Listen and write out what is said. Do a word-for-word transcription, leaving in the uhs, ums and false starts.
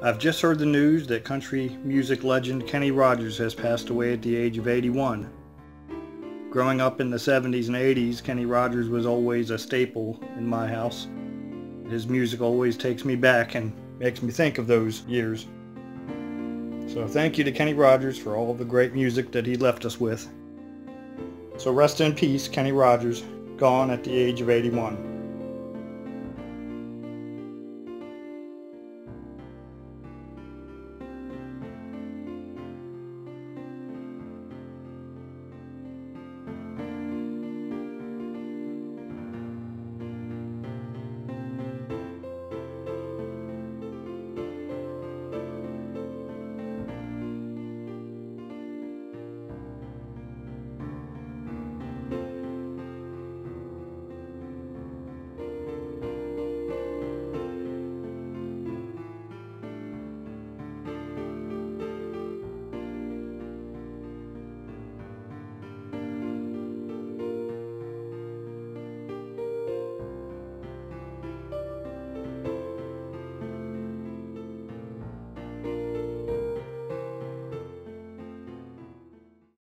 I've just heard the news that country music legend Kenny Rogers has passed away at the age of eighty-one. Growing up in the seventies and eighties, Kenny Rogers was always a staple in my house. His music always takes me back and makes me think of those years. So thank you to Kenny Rogers for all the great music that he left us with. So rest in peace, Kenny Rogers, gone at the age of eighty-one.